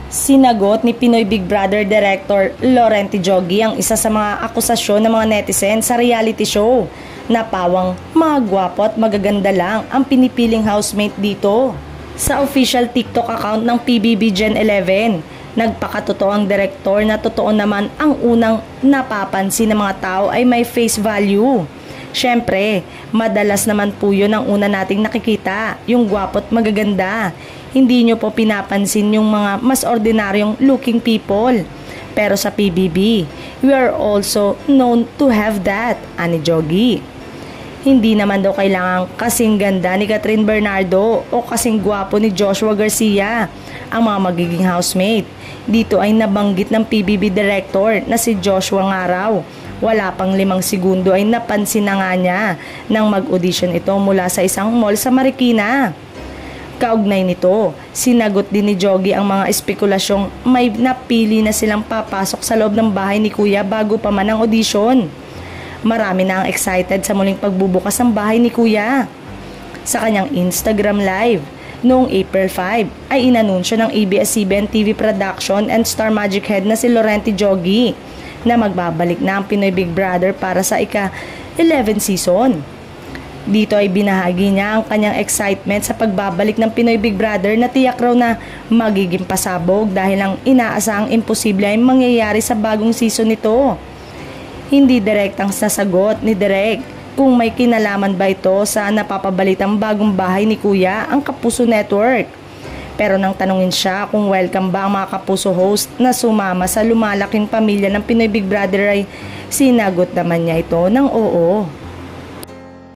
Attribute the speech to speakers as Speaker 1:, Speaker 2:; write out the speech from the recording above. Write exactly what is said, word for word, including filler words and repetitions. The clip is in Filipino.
Speaker 1: Sinagot ni Pinoy Big Brother Director Laurenti Joggie ang isa sa mga akusasyon ng mga netizen sa reality show na pawang mga gwapo at magaganda lang ang pinipiling housemate dito. Sa official TikTok account ng P B B Gen eleven, nagpakatotoo ang direktor na totoo naman ang unang napapansin ng mga tao ay may face value. Siyempre, madalas naman po yun ang una nating nakikita, yung gwapo at magaganda. Hindi nyo po pinapansin yung mga mas ordinaryong looking people. Pero sa P B B, we are also known to have that, ani Joggie. Hindi naman daw kailangan kasing ganda ni Catherine Bernardo o kasing gwapo ni Joshua Garcia ang mga magiging housemate. Dito ay nabanggit ng P B B director na si Joshua nga raw. Wala pang limang segundo ay napansin na nga niya nang mag-audition ito mula sa isang mall sa Marikina. Kaugnay nito, sinagot din ni Joggie ang mga espekulasyong may napili na silang papasok sa loob ng bahay ni Kuya bago pa man ang audition. Marami na ang excited sa muling pagbubukas ng bahay ni Kuya. Sa kanyang Instagram live, noong April fifth ay inanunsyo ng A B S C B N T V Production and Star Magic Head na si Laurenti Joggie na magbabalik na ang Pinoy Big Brother para sa ika-eleven season. Dito ay binahagi niya ang kanyang excitement sa pagbabalik ng Pinoy Big Brother na tiyak raw na magiging pasabog dahil ang inaasahang imposible ay mangyayari sa bagong season nito. Hindi direktang sasagot ni Direk kung may kinalaman ba ito sa napapabalitang bagong bahay ni Kuya ang Kapuso Network. Pero nang tanungin siya kung welcome ba ang mga Kapuso host na sumama sa lumalaking pamilya ng Pinoy Big Brother ay sinagot naman niya ito ng oo.